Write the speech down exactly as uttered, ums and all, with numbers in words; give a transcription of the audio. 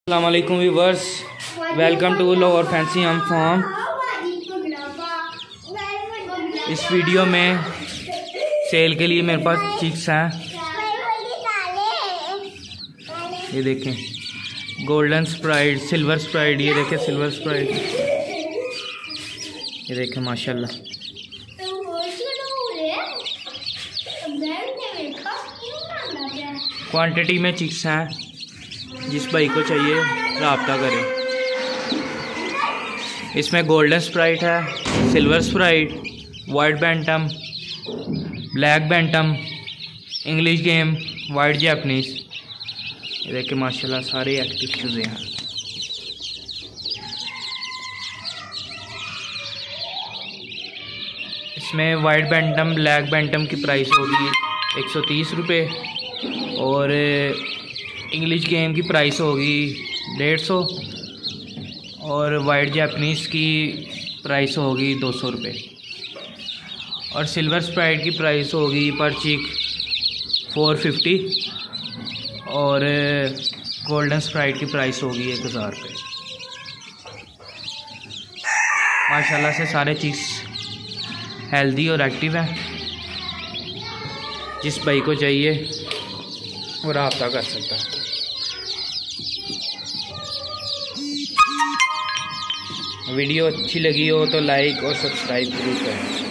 अस्सलाम वालेकुम viewers, welcome to lower fancy हम फार्म। इस वीडियो में सेल के लिए मेरे पास चिक्स हैं। ये देखें गोल्डन स्प्राइट, सिल्वर स्प्राइट, ये देखें सिल्वर स्प्राइट, ये देखें माशाल्लाह। क्वांटिटी में चिक्स हैं, जिस भाई को चाहिए रब्ता करें। इसमें गोल्डन स्प्राइट है, silver sebright, white bantam, black bantam, English game, white Japanese. ये देखिए माशाल्लाह सारे एक्टिव चूज़े हैं। इसमें वाइट बैंटम, ब्लैक बैंटम की प्राइस होगी एक सौ तीस रुपये और इंग्लिश गेम की प्राइस होगी डेढ़ सौ और वाइट जैपनीज़ की प्राइस होगी दो सौ रुपये और सिल्वर स्प्राइट की प्राइस होगी पर चिक फोर फिफ्टी और गोल्डन स्प्राइट की प्राइस होगी एक हज़ार रुपये। माशाल्लाह से सारे चिक्स हेल्दी और एक्टिव हैं। जिस भाई को चाहिए वो रब्ता कर सकता है। वीडियो अच्छी लगी हो तो लाइक और सब्सक्राइब जरूर करें।